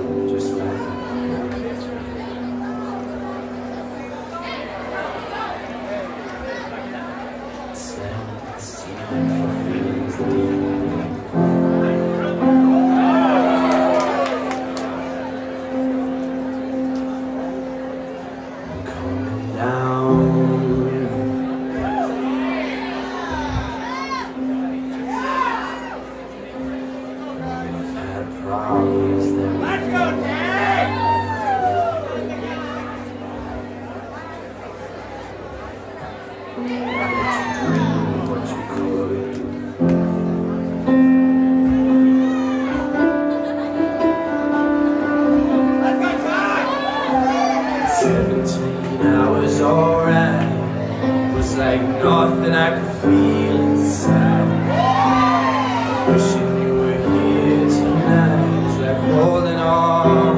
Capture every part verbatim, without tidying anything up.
just like that. For feelings deep. I'm coming down. I've had problems that let's go, Dad! What you could. Seventeen hours alright was like nothing I could feel inside. Wishing you were here tonight was like holding on,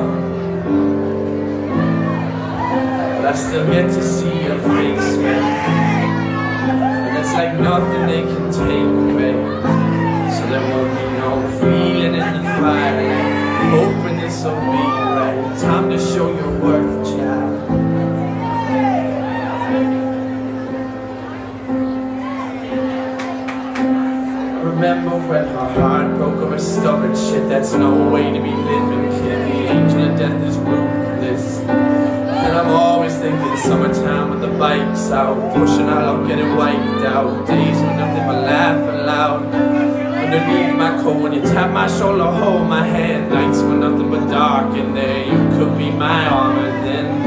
but I still get to see your face, man. And it's like nothing they can take away. So there won't be no feeling in the fire. Hoping this will be right. Time to show your worth, child. I remember when her heart broke over stubborn shit. That's no way to be living, kid. The angel of death is ruthless. And I'm always thinking summertime with the bikes out, pushing out, I'm getting wiped out. Days when nothing but laughing loud. Underneath my coat, when you tap my shoulder, hold my hand. Nights when nothing but dark in there. You could be my armor then.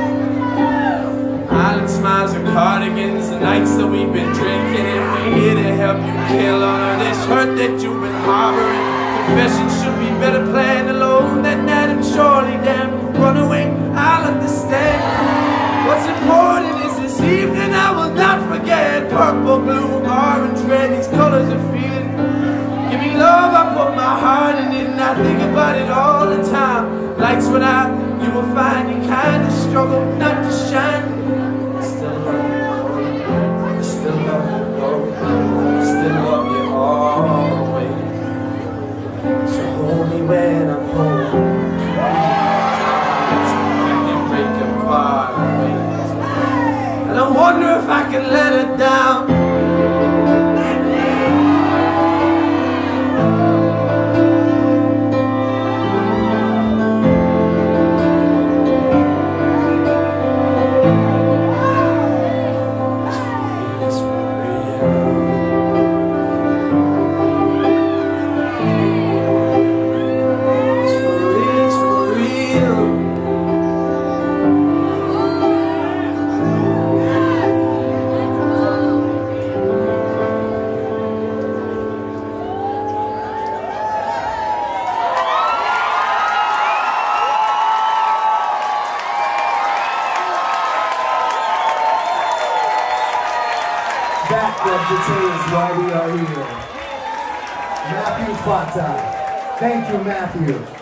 Island smiles and cardigans, the nights that we've been drinking, and we're here to help you kill all of this hurt that you've been harboring. Confession should be better planned alone than that, and surely damn, run away, I'll understand. What's important is this evening I will not forget. Purple, blue, orange, red, these colors are feeling. Give me love, I put my heart in it, and I think about it all the time. Lights went out, you will find you kind of struggle not to shine. I still love you, I still love you, I still love you always. So hold me when I'm home. I can break apart, and I wonder if I can let it down. That details why we are here. Matthew Fata. Thank you, Matthew.